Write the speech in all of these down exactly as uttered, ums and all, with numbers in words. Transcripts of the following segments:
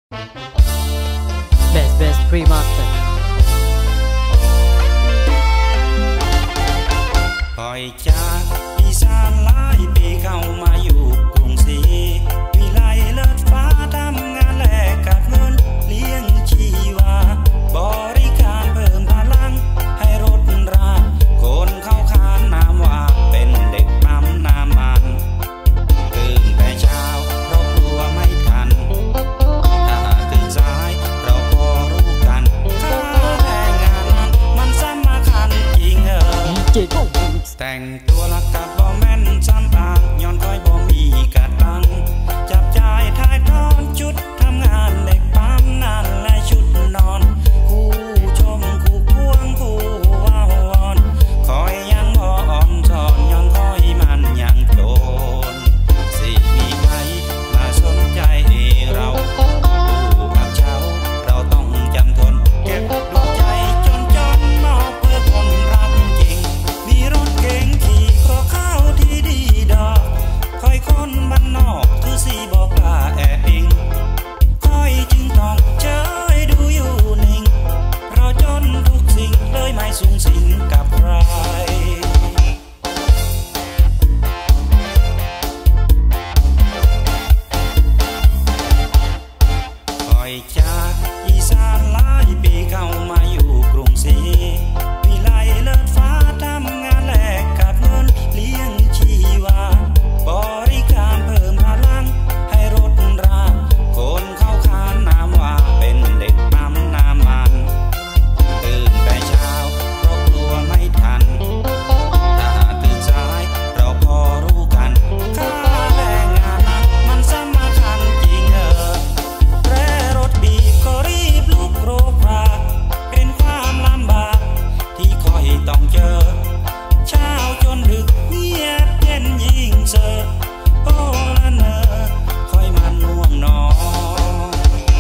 Best Best Pre-Master ปล่อยจากอีสานหลายปีเข้ามาอยู่กรุงศรีวิไลเลิศฟ้าทำงานแลกกับเงินเลี้ยงชีวาบริการเพิ่มพลังให้รถราคนเข้าขานนามว่าเป็นเด็กปั๊มน้ำมันตื่นแต่เช้าเรากลัวไม่ทันถ้าตื่นสายเราก็รู้กันค่าแรงงานนั้นมันสำคัญจริงเออดี เจ Go แต่งตัวละกับบ่แม่นซ้ำอ่างย้อนคอยบ่มีกะตังจับจ่ายทายทอนชุดทำงานเด็กปั๊มนั่นและชุดนอนคู่ชมคู่ควงคู่ว้าววอนคอยยังบ่อ่อนสอนย้อนคอยมันยังโดนสิมีใครมาสนใจเราผู้กับเจ้าเราต้องจำทนเก็บดวงใจจนจนมอบเพื่อคนรักจริงมีรถเก๋งขี่ก็เข้าที่ดีดอกคอยคนบ้านนอกคือสีบอกลาแอบอิงคอยจึงต้องเจยดูอยู่นิ่งเพราะจนทุกสิ่งเลยไม่สูงสิงกับใครคอยจากอีสานหลายปีเข้ามาอยู่กรุงศรีวิไลเลิศฟ้าทำงานแลกกับเงินเลี้ยงชีวาบริการเพิ่มพลังให้รถราคนเข้าขานนามว่าเป็นเด็กปั๊มน้ำมันตื่นแต่เช้าเรากลัวไม่ทันถ้าตื่นสายเราพอรู้กันค่าแรงงานนั้นมันสำคัญจริงเออแตรรถบีบก็รีบลุกโรคราเป็นความลำบากที่คอยต้องเจอเช้าจนดึกเงียบเย็นยิ่งเซอโอ้ละเนอคอยมันง่วงนอน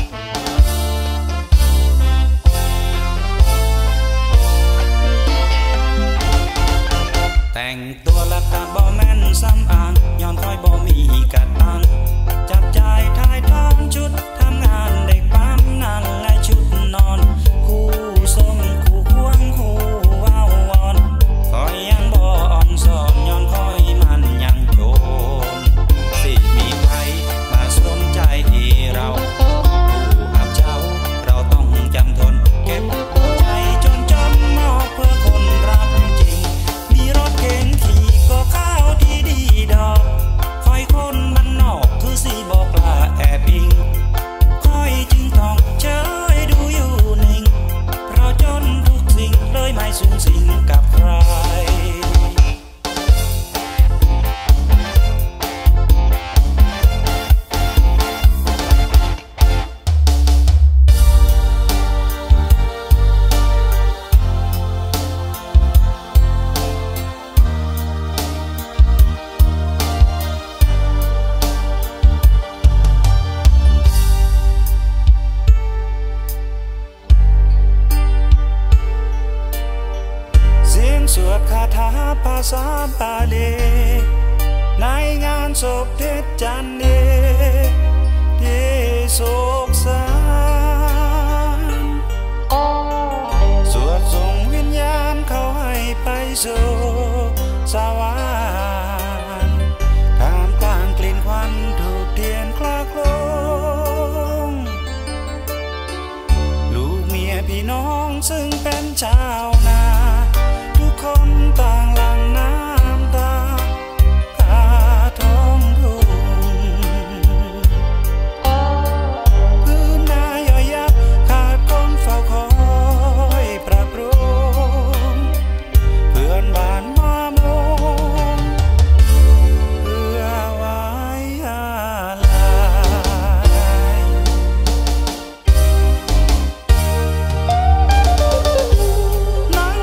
แต่งตัวละกะบ่แม่นซ้ำอ่างย้อนคอยบ่มีกะตังจับจ่ายทายทอนชุดทำงานเด็กปั๊มนั่นและชุดนอนคู่ส้มคู่ควงคู่ว้าววอนคอยยังบ่อ่อนสอนย้อนคอยมันยังโจรสิมีใครมาสนใจเราผู้อับเจ้าเราต้องจำทนเก็บหัวใจจนจนมอบเพื่อคนรักจริงมีรถเก๋งขี่ก็เข้าที่ดีดอกคอยคนบ้านนอกคือสีบอกลาแอบอิงคอยจึงต้องเจยดูอยู่นิ่งเพราะจนทุกสิ่งเลยไม่สูงสิงกับใครเสียงสวดคาถาภาษาบาลีในงานศพเพชรจันเนที่โศกสารสวดส่งวิญญาณเขาให้ไปสู่สวรรค์ท่ามกลางกลิ่นควันถูกเทียนคลาโคลงลูกเมียพี่น้องซึ่งเป็นชาวนาทุกคนต่างหลั่งน้ำตาคาท้องทุ่งพื้นนาย่อยยับขาดคนเฝ้าคอยปรับปรุงเพื่อนบ้านมามุงเพื่อไว้อาลัยนั่ง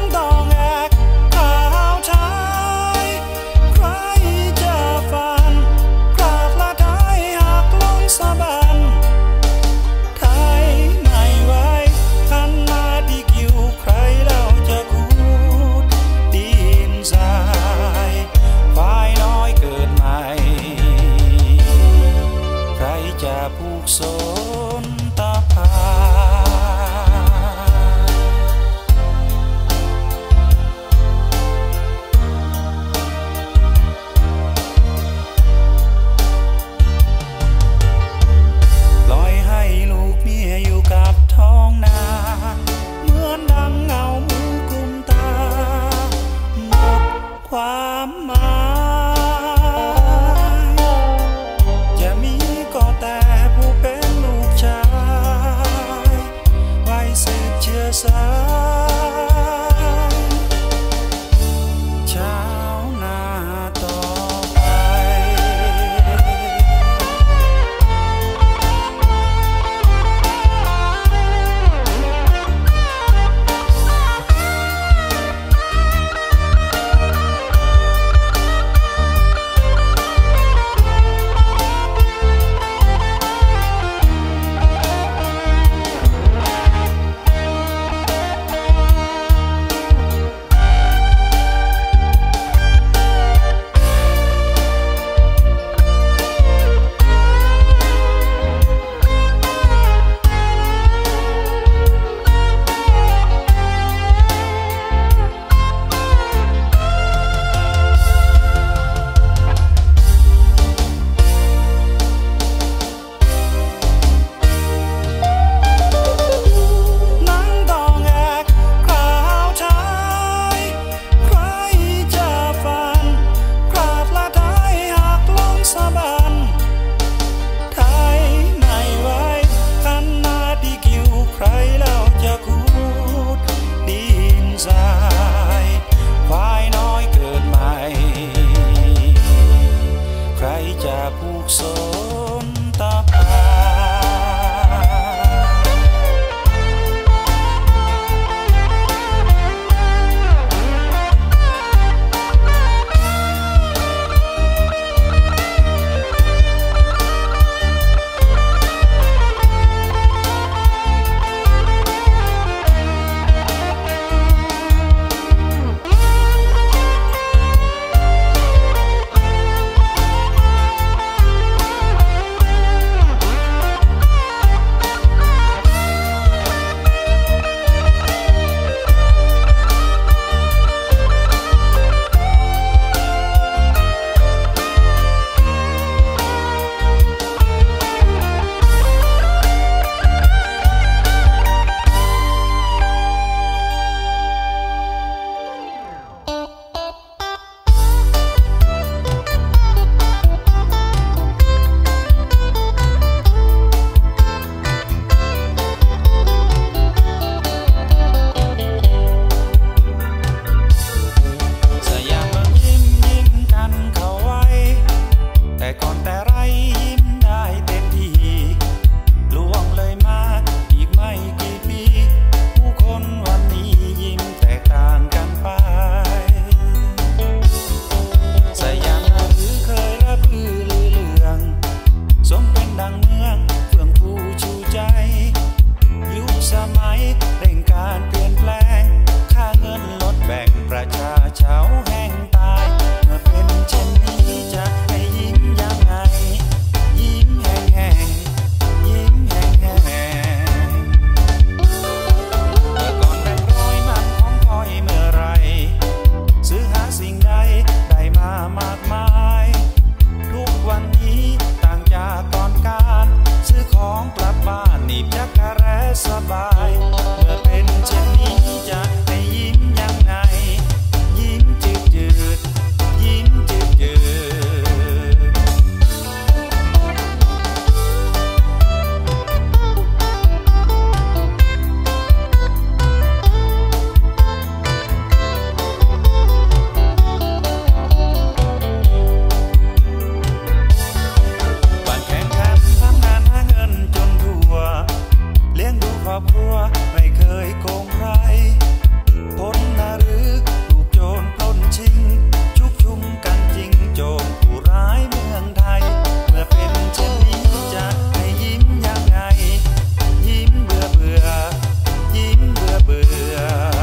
อบครัวไม่เคยโกงใครพ้นนาหรือถูกโจรปล้นชิงชุกชุมกันจริงโจรผู้ร้ายเมืองไทยเมื่อเป็นเช่นนี้จะให้ยิ้มยังไงยิ้มเบื่อเบื่อยิ้มเบื่อเบื่อ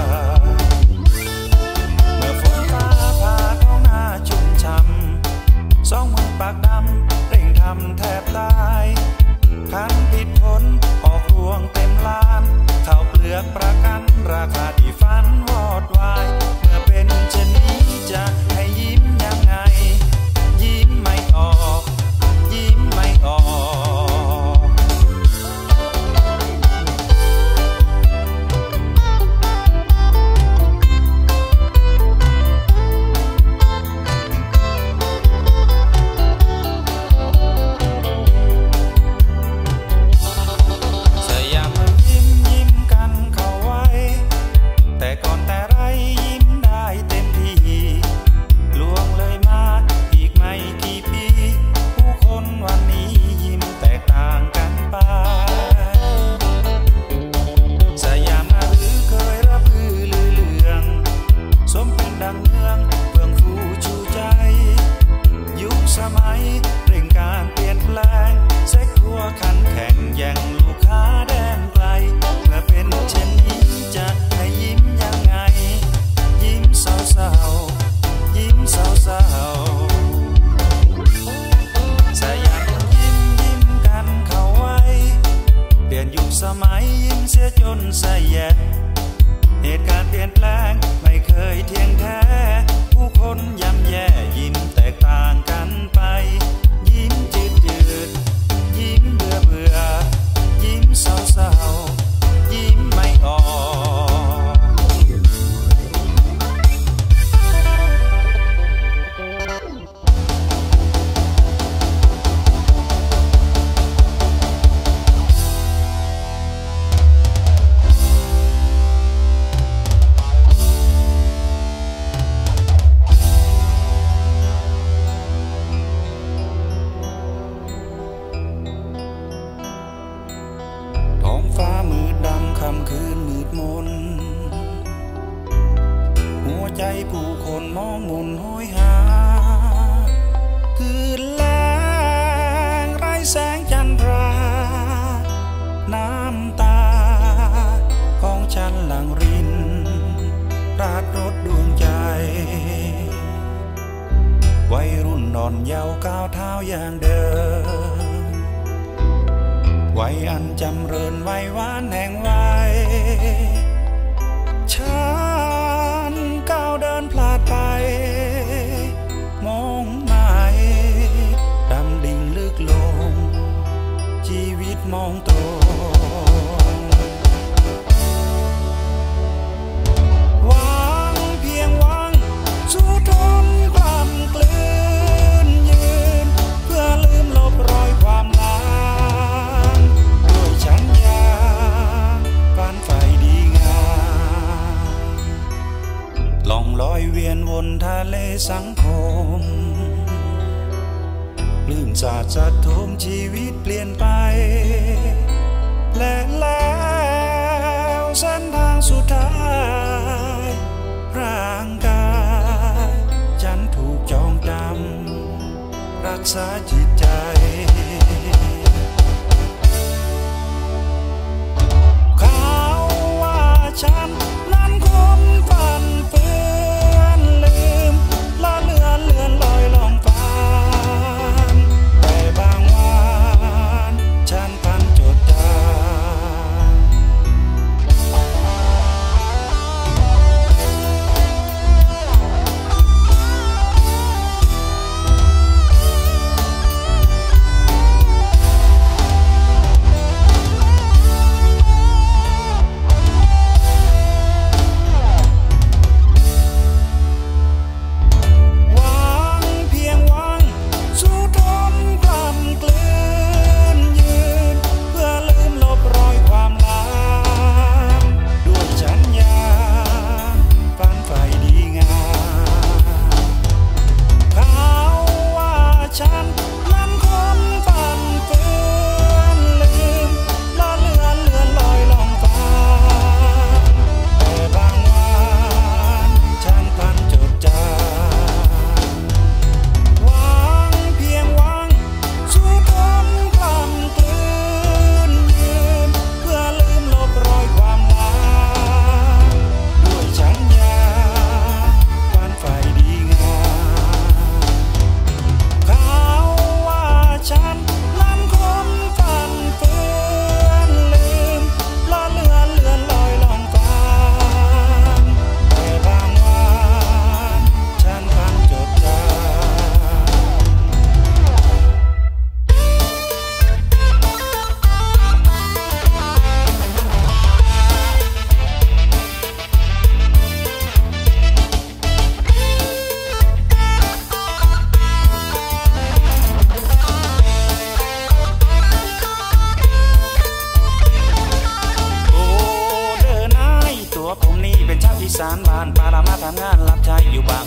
เมื่อฝนฟ้าผ่าท้องนาชุ่มช่ำสองมือปากดำเร่งทำแทบตายคันผิดผลออกรวงเต็มล้านข้าวเปลือกประกันราคาที่ฝันวอดวายเมื่อเป็นเช่นนี้จะให้ยิ้มยังไงยิ้มไม่ออกยิ้มไม่ออกก่อนแต่ไรยิ้มได้เต็มที่ล่วงเลยมาอีกไม่กี่ปีผู้คนวันนี้ยิ้มแตกต่างกันไปสยามหรือเคยรับลือลือเลืองสมเป็นดังเมืองเมืองฟูชูใจยุคสมัยเร่งการเปลี่ยนแปลงเซ็กทัวขันแข่งแย่งลูกค้าแดนไกลเมื่อเป็นเช่นนี้จะให้ยิ้มยังไงยิ้มเศร้าเศร้ายิ้มเศร้าเศร้าสยามยิ้มยิ้มกันเข้าไว้เปลี่ยนยุคสมัยยิ้มเสียจนสะแยะเหตุการณ์เปลี่ยนแปลงไม่เคยเที่ยงแท้ผู้คนย่ำแย่ยิ้มแตกต่างกันไปยิ้มจืดจืดยิ้มเบื่อเบื่อยิ้มเศร้าเศร้ายิ้มไม่ออกฟ้ามืดดำค่ำคืนมืดมนหัวใจผู้คนมองมนโหยหาคืนแล้งไร้แสงจันทราน้ำตาของฉันหลั่งรินราดรถดวงใจวัยรุ่นนอนเยาว์ก้าวเท้าอย่างเดิมวัยอันจำเริญวัยหวานแห่งวัยฉันก้าวเดินพลาดไปมองไม่ดำดิ่งลึกลงชีวิตมองตรงหวังเพียงหวังสู้ทนกล้ำกลืนยืนเพื่อลืมลบรอยความหลังฉันยาฝันไฟดีงามล่องลอยเวียนวนทะเลสังคมลื่นสาดสะทมชีวิตเปลี่ยนไปและแล้วเส้นทางสุดท้ายร่างกายฉันถูกจองจำรักษาจิตใจฉันนั้นคนฝันเฟือนลืมละเลือนเลือนลอยลองฝันแต่บางวันฉันพันจดจำ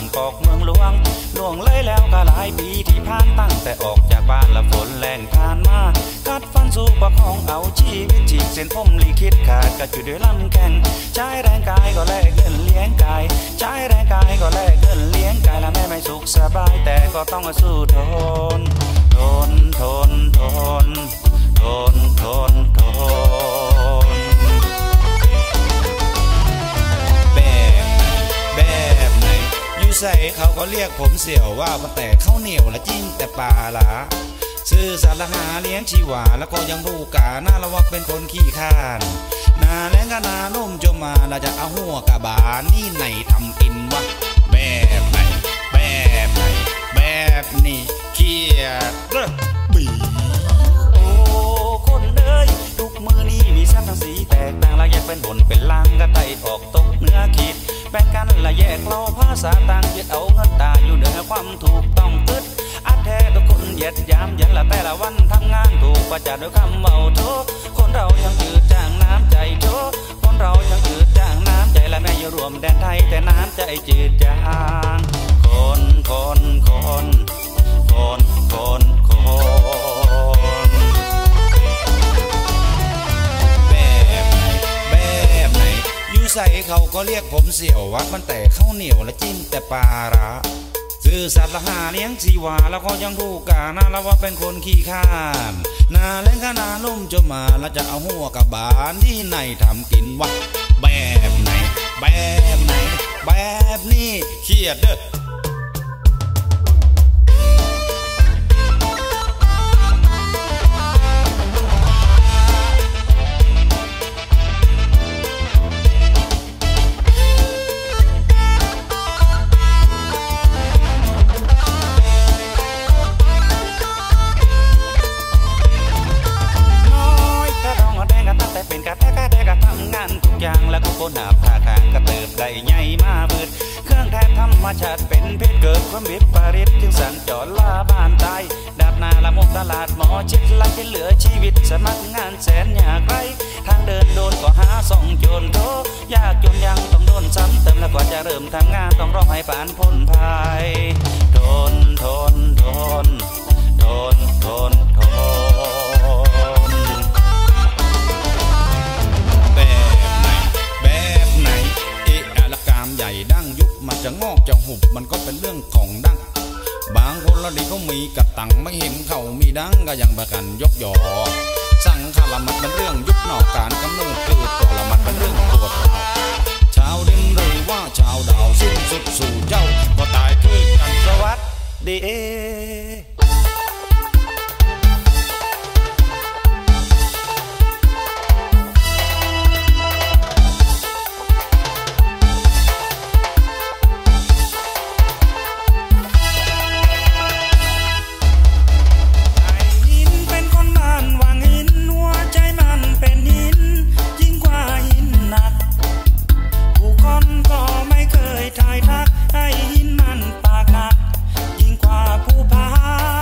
กอกเมืองหลวงล่วงเลยแล้วก็หลายปีที่ผ่านตั้งแต่ออกจากบ้านละฝนแรงผ่านมากัดฟันสู้ประคองเอาชีวิตฉีกเส้นผมลิขิตขาดก็อยู่ด้วยลำแข้งใช้แรงกายก็แลกเงินเลี้ยงกายใช้แรงกายก็แลกเงินเลี้ยงกายและแม่ไม่สุขสบายแต่ก็ต้องสู้ทนทนทนทนทนทนทนแบบไหนอยู่ใส่เขาก็เรียกผมเสี่ยวว่าแต่ข้าวเหนียวละจิ้มแต่ปลาละซื้อสารหาเลี้ยงชีวาแล้วก็ยังรู้กาหน้าละวักเป็นคนขี้ข้านนาแล้งก็นานุ่มจมมาเราจะเอาหัวกะบานี่ไหนทำกินวะแบบไหนแบบไหนแบบนี้เครียดบีโอ้คนเอ้ยทุกมือนี้มีสักทั้งสีแตกต่างละแยกเป็นบนเป็นล่างก็ไต่ออกตกเนื้อขีดแบ่งกันละแยกเราภาษาต่างยึดเอาเงินตาอยู่เหนือความถูกต้องตึดอัดแท้ทุกคนเหยียดยามยันละแต่ละวันทำงานถูกประจัดด้วยคำเมาโถคนเรายังจืดจางน้ำใจโถคนเรายังจืดจางน้ำใจและแม่อยู่รวมแดนไทยแต่น้ำใจจืดจางคนคนคนคนคนคนแบบไหนแบบไหนอยู่ใส่เขาก็เรียกผมเสี่ยววัดมันแต่ข้าวเหนียวและจิ้มแต่ปลาระซื้อสัตว์ละหาเลี้ยงชีวาแล้วก็ยังรู้กาหน้าละว่าเป็นคนขี้ข้านนาเล่นก็นาลุ่มจมมาแล้วจะเอาหัวกับบานที่ไหนทำกินวะแบบไหนแบบไหนแบบนี้เครียดเด้อเป็นกะแทกกะแทกกะทำงานทุกอย่างแล้วก็คนหาผ้าคางกระเติบได้ใหญ่มาบืดเครื่องแทนธรรมชาติเป็นเพชรเกิดความวิปริตจึงสั่งจอดลาบ้านตายดาบนาละมุกตลาดหมอชิดไล่เหลือชีวิตสมัครงานแสนยากไรทางเดินโดนก็หาส่องโจรโตยากจนยังต้องโดนซ้ำเติมแล้วกว่าจะเริ่มทำงานต้องรอให้ผ่านพ้นภัยทนทนทนทนทนทนใหญ่ดั้งยุบมันจะงอกจะหุบมันก็เป็นเรื่องของดั้งบางคนละดีเขามีกระตังไม่เห็นเขามีดั้งก็ยังประกันยกยอสั่งข้าละมันเป็นเรื่องยุบนอกการกำเนิดเกิดตัวละมันเป็นเรื่องตัวเราชาวดินหรือว่าชาวดาวสิ้นสุดสู่เจ้าก็ตายคือกันสวัสดีให้หินมันปากหนักยิ่งกว่าภูผา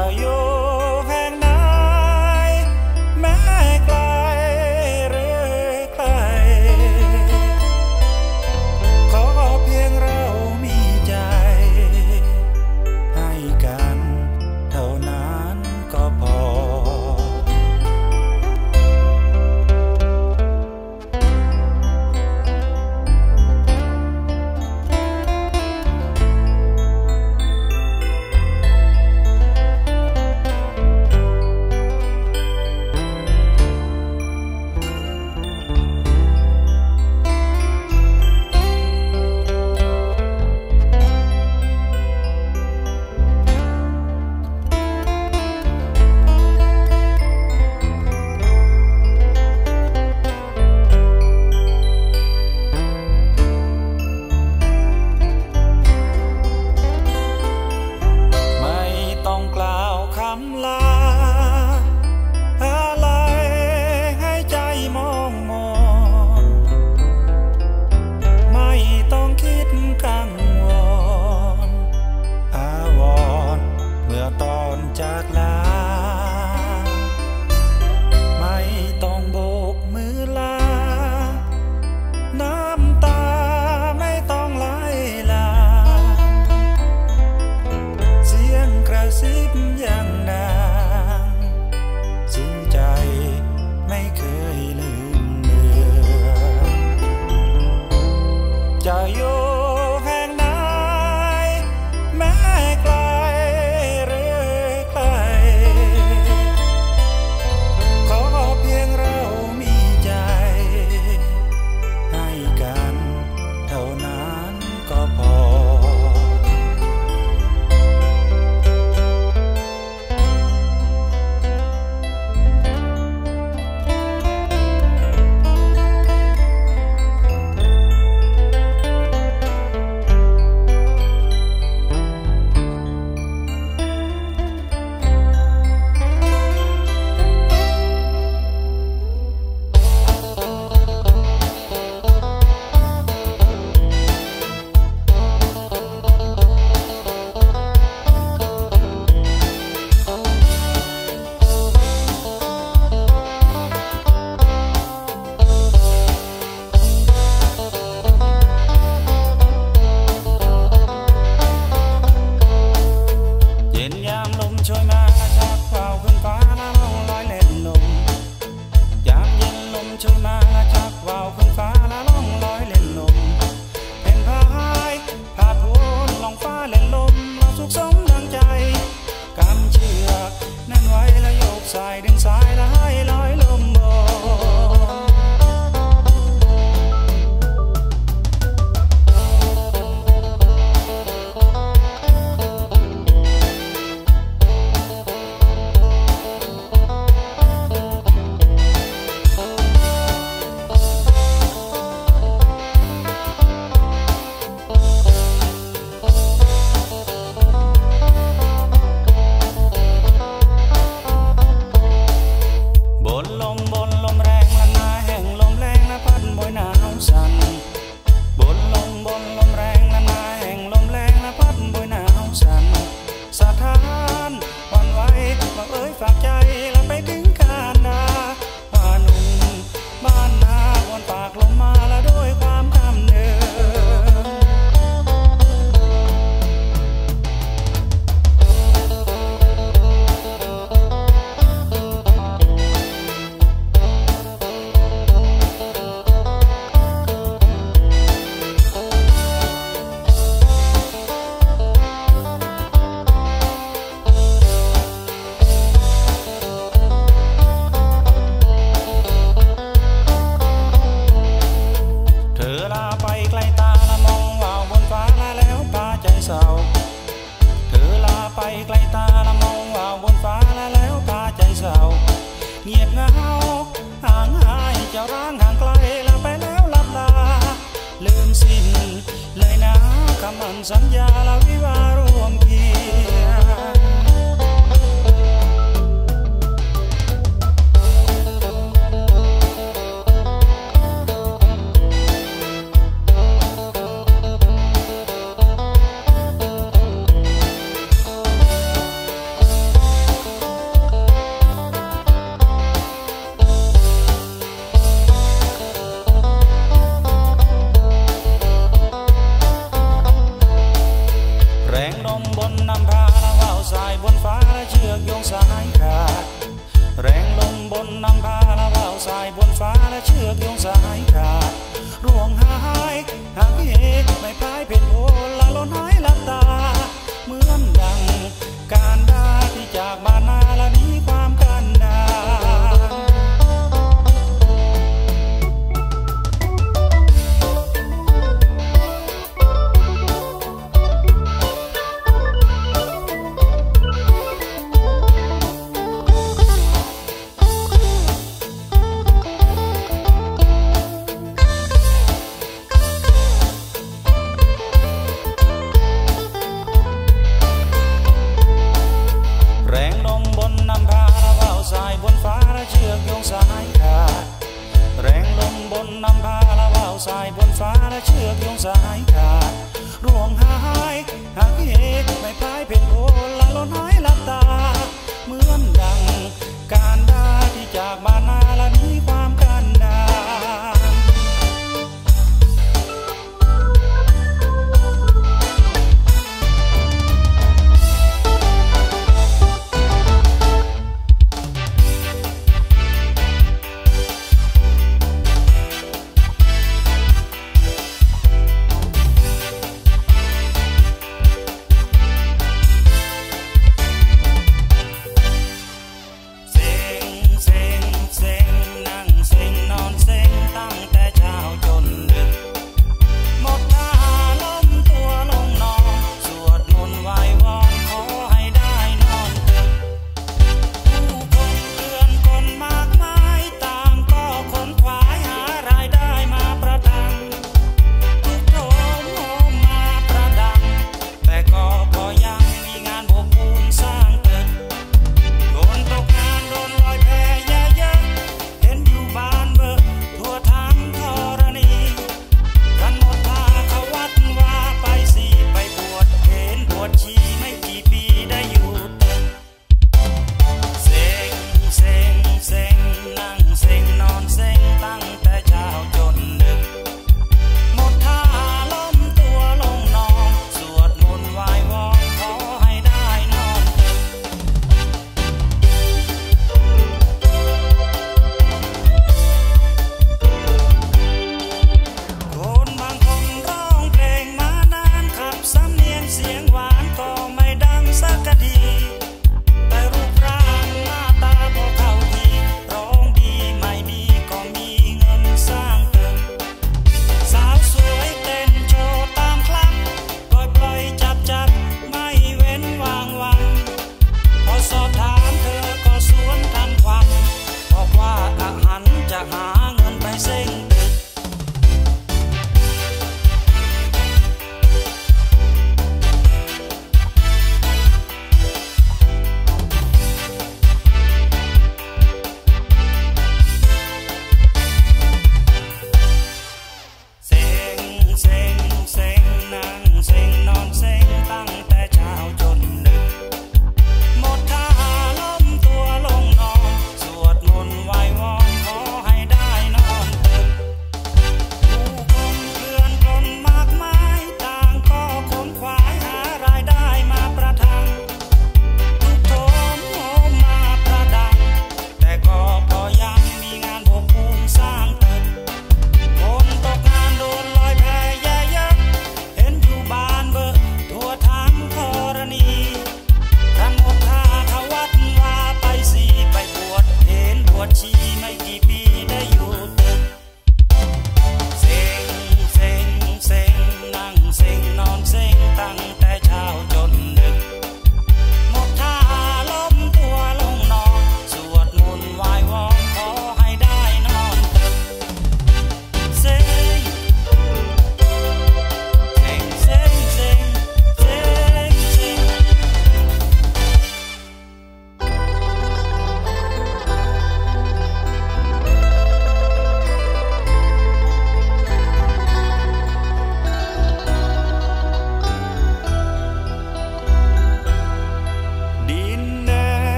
อยู่แห่งไหนแม้ไกลหรือไกลขอเพียงเรามีใจให้กันเท่านั้นก็พอจากลาไม่ต้องโบกมือลาน้ำตาไม่ต้องไหลหลั่งเสียงกระซิบยังดังซึ่งใจไม่เคยลืมเลือนจะอยู่แห่งไหนแม้ไกลสายดึงสายและให้ลอยลมบฝากใจแล้วไปถึงกาญนาว่าหนุ่มบ้านนาวนปากลงมาแล้วด้วยความคำเดิมเธอลาไปไกลตาละมองว่าบนฟ้าแล้วพาใจเศร้าเงียบเหงาห่างหายเจ้าร้างห่างไกลละไปแล้วลับลาลืมสิ้นเลยนะคำมั่นสัญญาละวิวาร่วมเคียง เงสายขาดแรงลมบนนำพาละว่าวสายบนฟ้าและเชือกโยงสายขาดร่วงหายหากเหตุไม่พายเป็นโพละล้นหายลับตาเหมือนดังการดาที่จากบ้านนาละนี้ความกันดา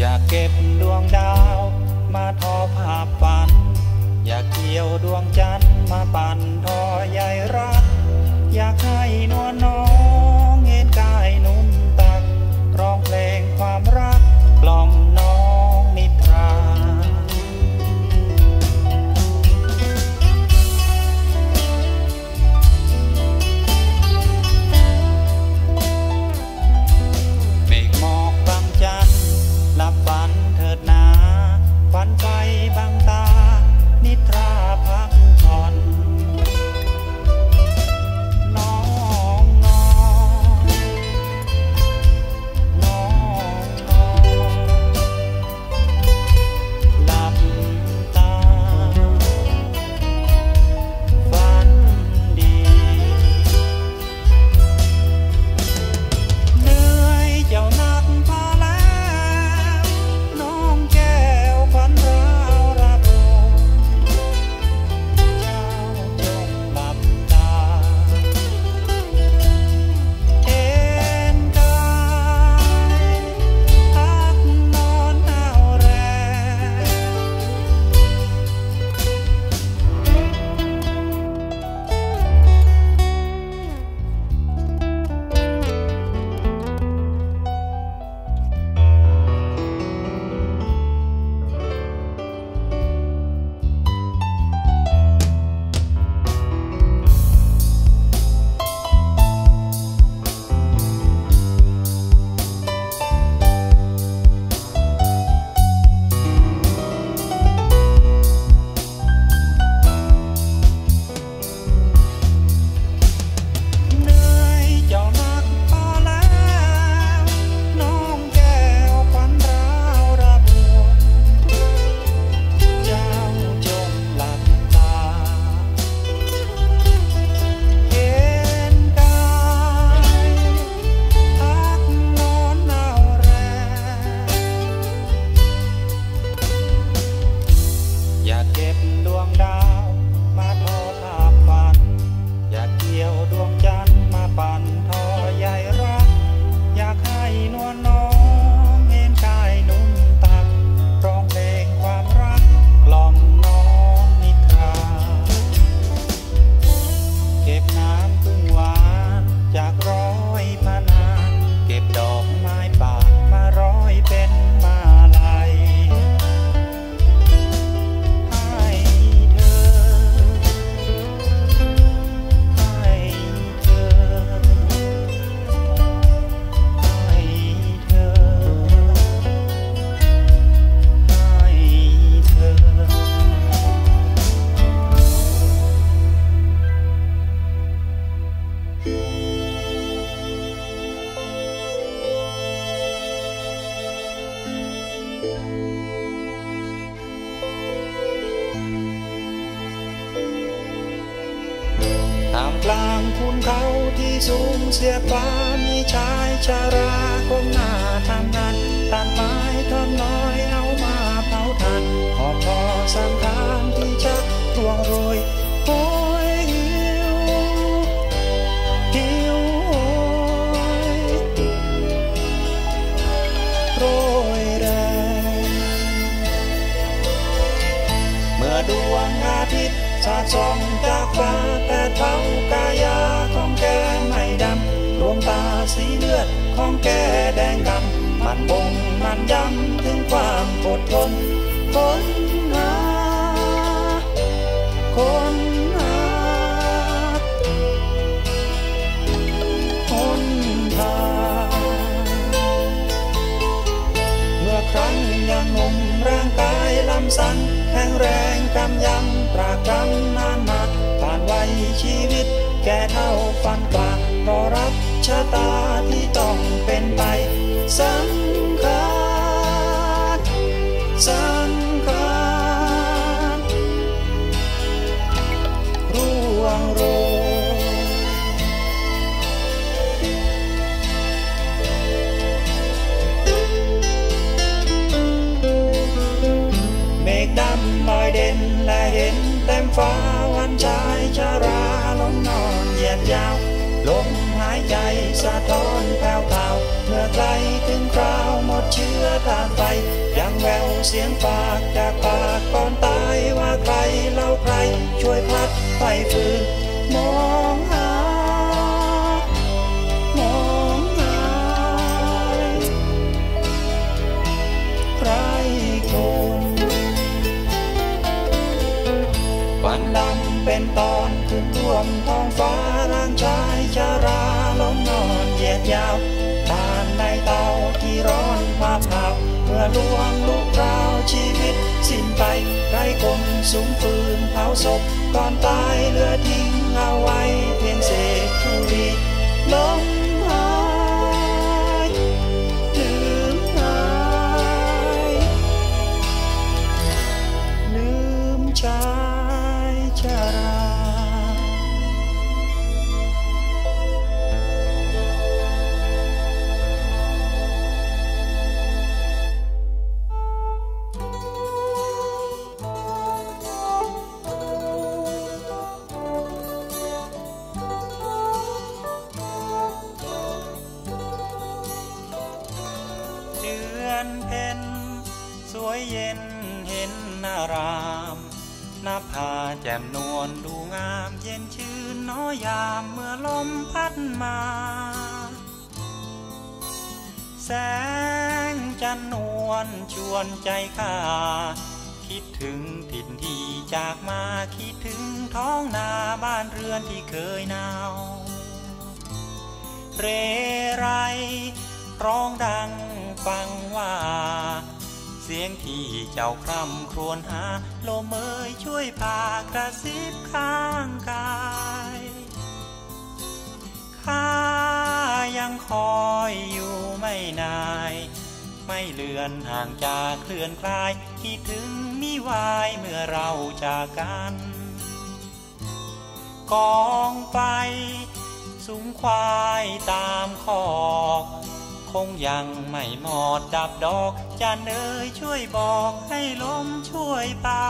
อยากเก็บดวงดาวมาทอภาพฝันอยากเกี่ยวดวงจันทร์มาปั่นทอใยรักอยากให้นวลน้องเห็นกายนุ่มตักร้องเพลงความรักกล่อมน้องนิทราเมฆหมอกบางจันทร์หลับฝันเถิดนาฝันไฟบางตานิทราพักผ่อนน้องน้องน้องน้องหลับตาฝันดีเหนื่อยเจ้านักพาแล้วน้องแก้วขวัญราวระบมเจ้าจงหลับตาเอ็นกายพักนอนเอาแรงเหนื่อยเจ้านักพอแล้วน้องแก้วขวัญราวระบมเจ้าจงหลับตาเห็นกายพักนอนเอาแรงอยากเก็บดวงดาวมาทอภาพฝันอยากเกี่ยวดวงจันทร์มาปั่นทอใยรักอยากให้นวลน้องเห็นกายนุ่มตักร้องเพลงความรักกล่อมน้องนิทราเก็บน้ำพึ่งหวานจากร้อยพนานเก็บดอกไม้ป่ามาร้อยเป็นมาลัยให้เธอให้เธอให้เธอให้เธอ ท่ามกลางภูเขาที่สูงเสียดฟ้ามีชายชาราก้มหน้าทำงานตัดไม้ทำน้อยเอามาเผาทานหอบพอสังขารที่ชักร่วงโรยโอ้ยหิวหิวโรยแรงเมื่อดวงอาทิตย์สาดส่องจากฟ้าแต่เท้ากายาของแกไม่ดำดวงตาสีเลือดของแกแดงกำมันบ่งมันย้ำถึงความอดทนค้นหาค้นหาค้นหาเมื่อครั้งยังหนุ่มร่างกายลำสันแข็งแรงกำยำตรากตรำนานมาผ่านวัยชีวิตแก่เท่าฟันกว่ารอรับชะตาที่ต้องเป็นไปสังขารสังขารร่วงโรยเมฆดำลอยเด่นและเห็นเต็มฟ้าวันชายชาราลงนอนเหยียดยาวลมหายใจสะท้อนแผ่วเผาเมื่อไกลถึงคราวหมดเชื้อทางไปยังแววเสียงปากจากปากก่อนตายว่าใครเล่าใครช่วยพัดไฟฟืนมองหามองหาใครคนควันดำเป็นตอนถึงท่วมท้องฟ้าร่างชายชาราล้มนอนเหยียดยาวตานในเตาที่ร้อนภาพเผาเมื่อลวงลุกราวชีวิตสิ้นไปไร้คนสุมฟืนเผาศพก่อนตายเหลือทิ้งเอาไว้เพียงเศษธุลีลมหายลืมหายลืมชายชราเพ็ญสวยเย็นเห็นนารามหน้าผาแจ่มนวลดูงามเย็นชื่นน้อยยามเมื่อลมพัดมาแสงจันทร์นวลชวนใจข้าคิดถึงถิ่นที่จากมาคิดถึงท้องนาบ้านเรือนที่เคยหนาวเรไรร้องดังฟังว่าเสียงที่เจ้าคร่ำครวญหาลมเอ่ยช่วยพากระซิบข้างกายข้ายังคอยอยู่ไม่นายไม่เลือนห่างจากเคลื่อนคลายคิดถึงมิวายเมื่อเราจากกันกองไฟสุมควายตามคอกคงยังไม่หมดดับดอกจันเอ๋ยช่วยบอกให้ลมช่วยเป่า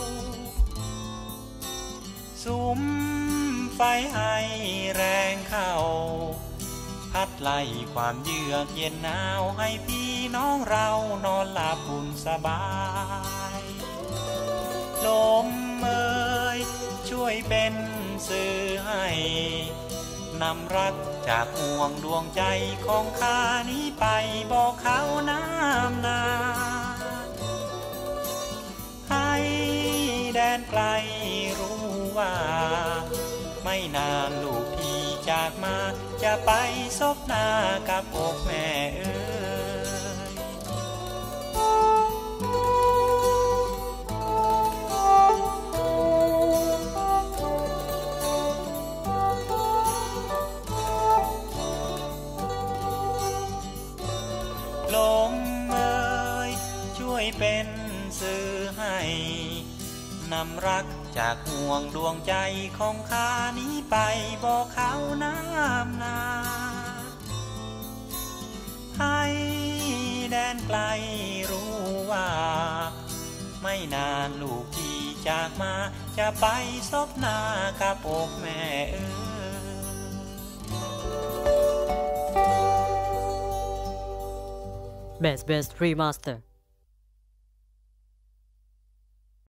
สุมไฟให้แรงเข้าพัดไล่ความเยือกเย็นหนาวให้พี่น้องเรานอนหลับอุ่นสบายลมเอ๋ยช่วยเป็นสื่อให้นำรักจากห่วงดวงใจของข้านี้ไปบอกเขาน้ำนาให้แดนไกลรู้ว่าไม่นานลูกที่จากมาจะไปซบหน้ากับอกแม่เอ๋ลมเอ่ยช่วยเป็นสื่อให้นำรักจากห่วงดวงใจของข้านี้ไปบอกเขาน้ำนาให้แดนไกลรู้ว่าไม่นานลูกที่จากมาจะไปซบหน้ากับอกแม่เอ๋ย Best Best Remaster